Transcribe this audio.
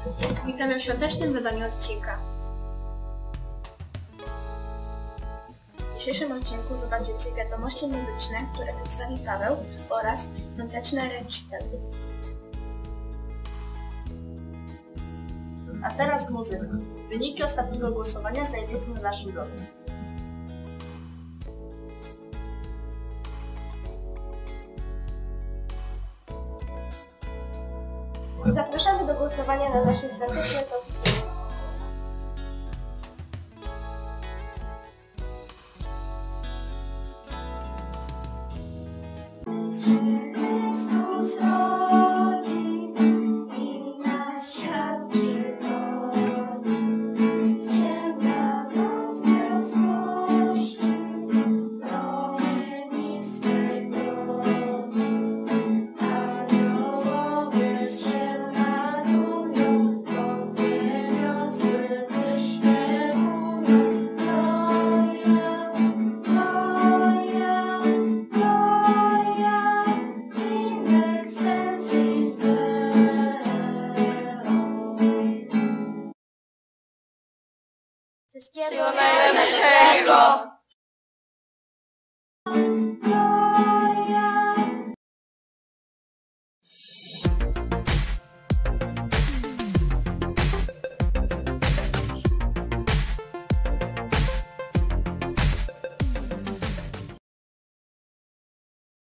Witamy w świątecznym wydaniu odcinka. W dzisiejszym odcinku zobaczycie wiadomości muzyczne, które przedstawi Paweł oraz świąteczne recital. A teraz muzyka. Wyniki ostatniego głosowania znajdziecie na naszym blogu. Zapraszamy do głosowania na nasze świąteczne top